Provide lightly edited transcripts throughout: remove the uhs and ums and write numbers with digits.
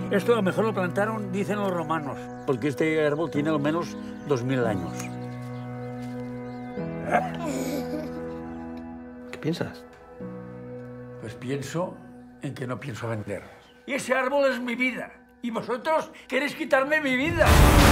Esto a lo mejor lo plantaron, dicen los romanos, porque este árbol tiene al menos 2000 años. ¿Qué piensas? Pues pienso en que no pienso vender. Y ese árbol es mi vida. Y vosotros queréis quitarme mi vida.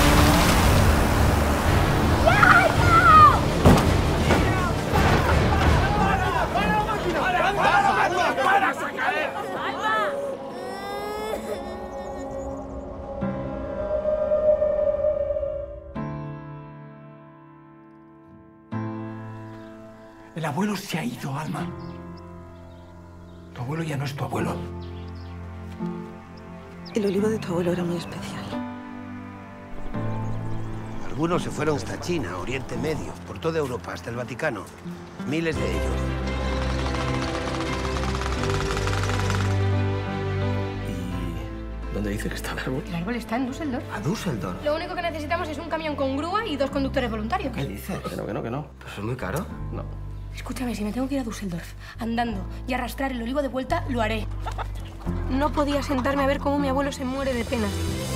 El abuelo se ha ido, Alma. Tu abuelo ya no es tu abuelo. El olivo de tu abuelo era muy especial. Algunos se fueron hasta China, Oriente Medio, por toda Europa, hasta el Vaticano. Miles de ellos. ¿Y dónde dice que está el árbol? El árbol está en Düsseldorf. ¿A Düsseldorf? Lo único que necesitamos es un camión con grúa y 2 conductores voluntarios. ¿Qué dices? Que no. ¿Pues es muy caro? No. Escúchame, si me tengo que ir a Düsseldorf andando y arrastrar el olivo de vuelta, lo haré. No podía sentarme a ver cómo mi abuelo se muere de pena.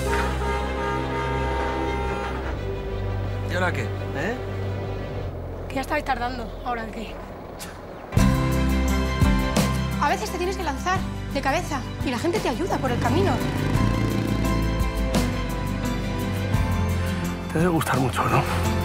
¿Y ahora qué? Que ya estabais tardando. ¿Ahora qué? A veces te tienes que lanzar de cabeza y la gente te ayuda por el camino. Te debe gustar mucho, ¿no?